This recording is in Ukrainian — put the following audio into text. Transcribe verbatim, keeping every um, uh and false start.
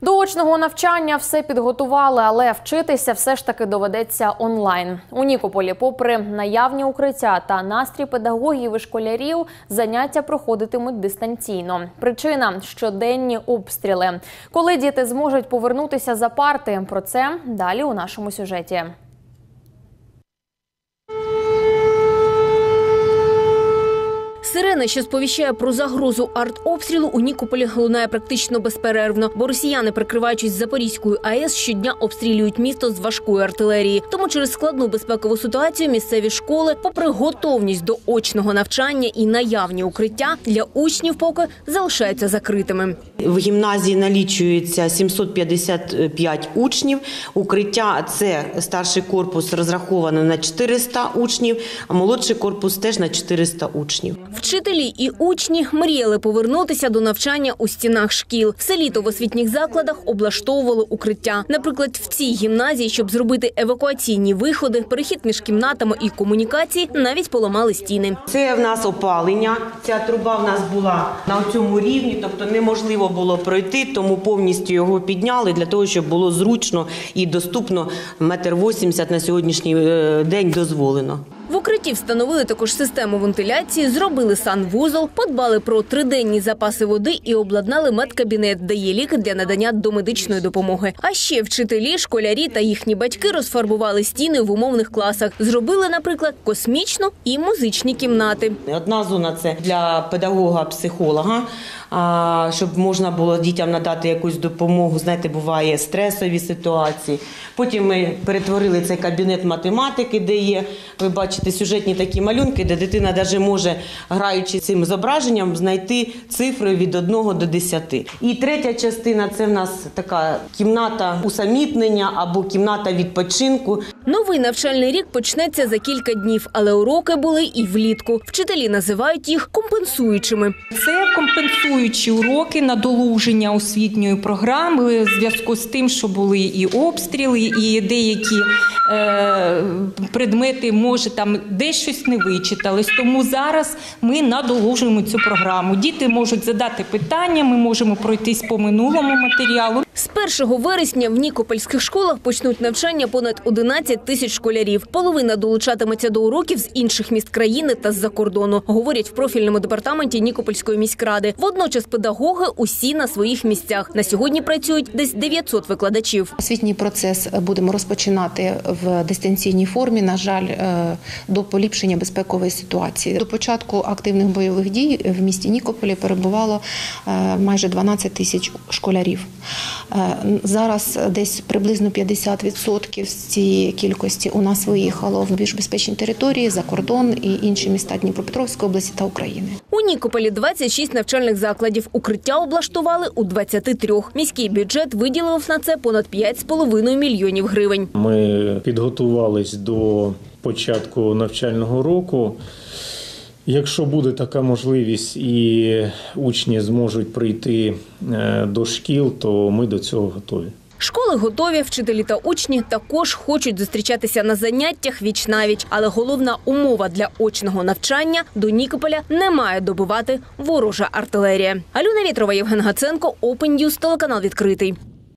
До очного навчання все підготували, але вчитися все ж таки доведеться онлайн. У Нікополі, попри наявні укриття та настрій педагогів і школярів, заняття проходитимуть дистанційно. Причина – щоденні обстріли. Коли діти зможуть повернутися за парти? Про це далі у нашому сюжеті. Сирена, що сповіщає про загрозу артобстрілу, у Нікополі лунає практично безперервно, бо росіяни, прикриваючись Запорізькою АЕС, щодня обстрілюють місто з важкої артилерії. Тому через складну безпекову ситуацію місцеві школи, попри готовність до очного навчання і наявні укриття, для учнів поки залишаються закритими. В гімназії налічується сімсот п'ятдесят п'ять учнів. Укриття – це старший корпус розраховано на чотириста учнів, а молодший корпус теж на чотириста учнів. Вчителі і учні мріяли повернутися до навчання у стінах шкіл. Все літо в освітніх закладах облаштовували укриття. Наприклад, в цій гімназії, щоб зробити евакуаційні виходи, перехід між кімнатами і комунікації, навіть поламали стіни. Це в нас опалення. Ця труба в нас була на цьому рівні, тобто неможливо було пройти, тому повністю його підняли для того, щоб було зручно і доступно. Метр вісімдесят на сьогоднішній день дозволено. В укритті встановили також систему вентиляції, зробили санвузол, подбали про триденні запаси води і обладнали медкабінет, де є ліки для надання домедичної допомоги. А ще вчителі, школярі та їхні батьки розфарбували стіни в умовних класах. Зробили, наприклад, космічну і музичні кімнати. Одна зона – це для педагога-психолога, щоб можна було дітям надати якусь допомогу. Знаєте, буває стресові ситуації. Потім ми перетворили цей кабінет математики, де є, ви бачите, сюжетні такі малюнки, де дитина навіть може, граючи цим зображенням, знайти цифри від одного до десяти. І третя частина – це в нас така кімната усамітнення або кімната відпочинку. Новий навчальний рік почнеться за кілька днів, але уроки були і влітку. Вчителі називають їх компенсуючими. Це компенсуючі уроки, надолуження освітньої програми в зв'язку з тим, що були і обстріли, і деякі е, предмети, може, там десь щось не вичитались. Тому зараз ми надолужуємо цю програму. Діти можуть задати питання, ми можемо пройтись по минулому матеріалу. З першого вересня в нікопольських школах почнуть навчання понад одинадцять тисяч школярів. Половина долучатиметься до уроків з інших міст країни та з-за кордону, говорять в профільному департаменті Нікопольської міськради. Водночас педагоги усі на своїх місцях. На сьогодні працюють десь дев'ятсот викладачів. Освітній процес будемо розпочинати в дистанційній формі, на жаль, до поліпшення безпекової ситуації. До початку активних бойових дій в місті Нікополі перебувало майже дванадцять тисяч школярів. Зараз десь приблизно п'ятдесят відсотків з цієї кількості у нас виїхало в більш безпечні території, за кордон і інші міста Дніпропетровської області та України. У Нікополі двадцять шість навчальних закладів. Укриття облаштували у двадцяти трьох. Міський бюджет виділив на це понад п'ять з половиною мільйонів гривень. Ми підготувались до початку навчального року. Якщо буде така можливість і учні зможуть прийти до шкіл, то ми до цього готові. Школи готові, вчителі та учні також хочуть зустрічатися на заняттях віч-навіч. Але головна умова для очного навчання – до Нікополя не має добивати ворожа артилерія. Альона Вєтрова, Євген Гаценко, Open News, телеканал «Відкритий».